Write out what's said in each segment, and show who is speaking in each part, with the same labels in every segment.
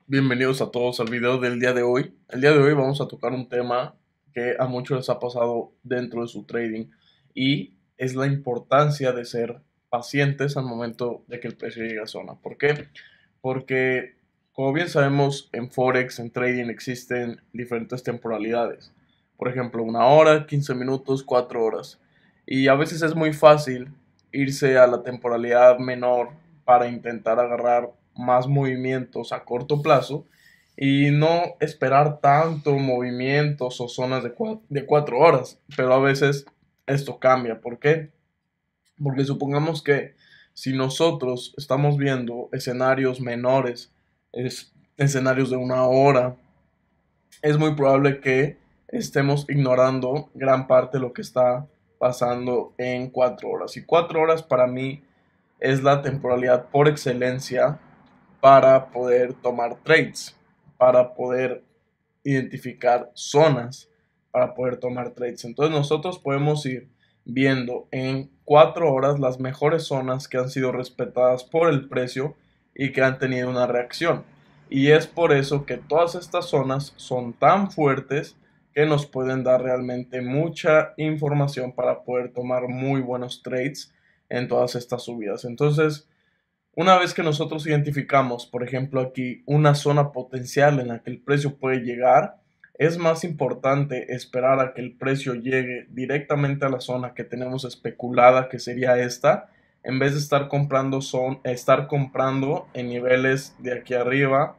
Speaker 1: Bienvenidos a todos al video del día de hoy. El día de hoy vamos a tocar un tema que a muchos les ha pasado dentro de su trading y es la importancia de ser pacientes al momento de que el precio llegue a zona. ¿Por qué? Porque, como bien sabemos, en Forex, en trading existen diferentes temporalidades. Por ejemplo, 1 hora, 15 minutos, 4 horas. Y a veces es muy fácil irse a la temporalidad menor para intentar agarrar más movimientos a corto plazo y no esperar tanto movimientos o zonas de 4 horas. Pero a veces esto cambia. ¿Por qué? Porque supongamos que si nosotros estamos viendo escenarios menores, escenarios de 1 hora, es muy probable que estemos ignorando gran parte de lo que está pasando en 4 horas. Y 4 horas para mí es la temporalidad por excelencia para poder tomar trades, para poder identificar zonas, para poder tomar trades. Entonces nosotros podemos ir viendo en 4 horas las mejores zonas que han sido respetadas por el precio y que han tenido una reacción. Y es por eso que todas estas zonas son tan fuertes que nos pueden dar realmente mucha información para poder tomar muy buenos trades en todas estas subidas. Entonces, una vez que nosotros identificamos, por ejemplo, aquí una zona potencial en la que el precio puede llegar, es más importante esperar a que el precio llegue directamente a la zona que tenemos especulada, que sería esta, en vez de estar comprando en niveles de aquí arriba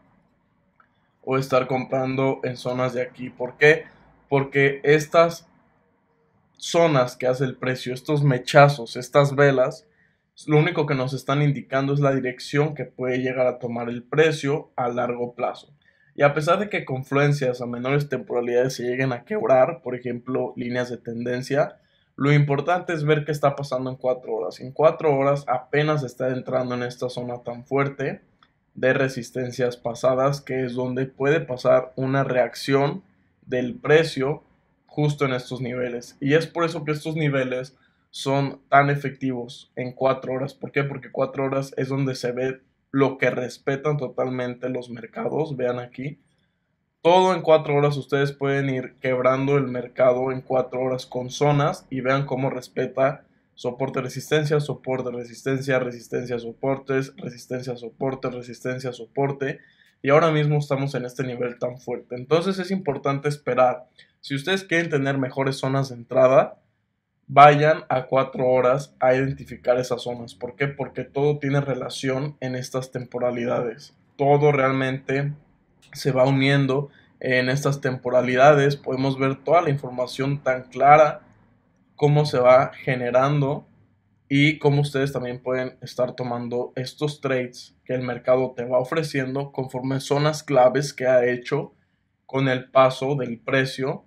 Speaker 1: o estar comprando en zonas de aquí. ¿Por qué? Porque estas zonas que hace el precio, estos mechazos, estas velas, lo único que nos están indicando es la dirección que puede llegar a tomar el precio a largo plazo. Y a pesar de que confluencias a menores temporalidades se lleguen a quebrar, por ejemplo, líneas de tendencia, lo importante es ver qué está pasando en 4 horas. En 4 horas apenas está entrando en esta zona tan fuerte de resistencias pasadas, que es donde puede pasar una reacción del precio justo en estos niveles. Y es por eso que estos niveles son tan efectivos en 4 horas. ¿Por qué? Porque 4 horas es donde se ve lo que respetan totalmente los mercados. Vean aquí. Todo en 4 horas ustedes pueden ir quebrando el mercado en 4 horas con zonas y vean cómo respeta soporte, resistencia, soporte, resistencia, resistencia, soportes, resistencia, soporte, resistencia, soporte. Y ahora mismo estamos en este nivel tan fuerte. Entonces es importante esperar. Si ustedes quieren tener mejores zonas de entrada, vayan a 4 horas a identificar esas zonas. ¿Por qué? Porque todo tiene relación en estas temporalidades. Todo realmente se va uniendo en estas temporalidades. Podemos ver toda la información tan clara, cómo se va generando y cómo ustedes también pueden estar tomando estos trades que el mercado te va ofreciendo conforme zonas claves que ha hecho con el paso del precio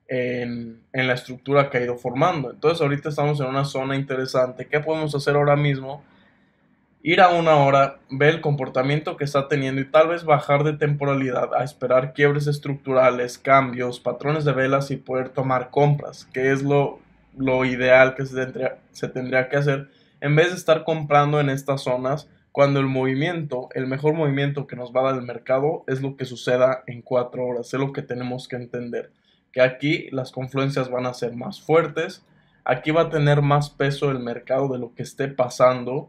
Speaker 1: en la estructura que ha ido formando. Entonces ahorita estamos en una zona interesante. ¿Qué podemos hacer ahora mismo? Ir a 1 hora, ver el comportamiento que está teniendo y tal vez bajar de temporalidad a esperar quiebres estructurales, cambios, patrones de velas y poder tomar compras, que es lo ideal que se tendría que hacer, en vez de estar comprando en estas zonas cuando el mejor movimiento que nos va a dar el mercado es lo que suceda en 4 horas. Es lo que tenemos que entender, que aquí las confluencias van a ser más fuertes, aquí va a tener más peso el mercado de lo que esté pasando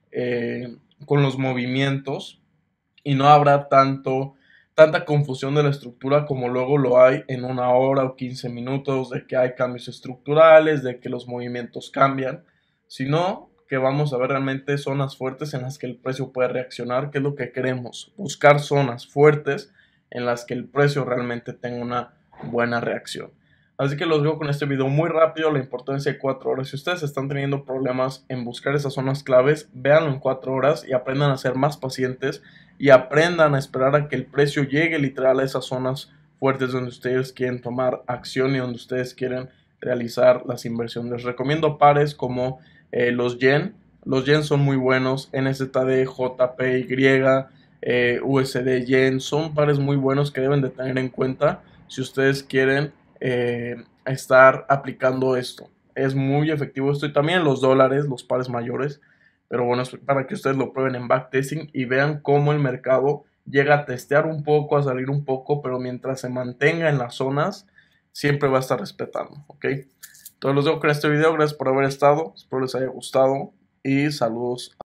Speaker 1: con los movimientos y no habrá tanta confusión de la estructura como luego lo hay en 1 hora o 15 minutos, de que hay cambios estructurales, de que los movimientos cambian, sino que vamos a ver realmente zonas fuertes en las que el precio puede reaccionar, que es lo que queremos, buscar zonas fuertes en las que el precio realmente tenga una buena reacción. Así que los veo con este video muy rápido, la importancia de 4 horas. Si ustedes están teniendo problemas en buscar esas zonas claves, véanlo en 4 horas y aprendan a ser más pacientes y aprendan a esperar a que el precio llegue literal a esas zonas fuertes donde ustedes quieren tomar acción y donde ustedes quieren realizar las inversiones. Les recomiendo pares como los yen. Los yen son muy buenos, NZD, JPY, USD yen, son pares muy buenos que deben de tener en cuenta si ustedes quieren estar aplicando esto. Es muy efectivo esto y también los dólares, los pares mayores. Pero bueno, es para que ustedes lo prueben en backtesting y vean cómo el mercado llega a testear un poco, a salir un poco, pero mientras se mantenga en las zonas, siempre va a estar respetando, ¿ok? Entonces los dejo con este video, gracias por haber estado, espero les haya gustado y saludos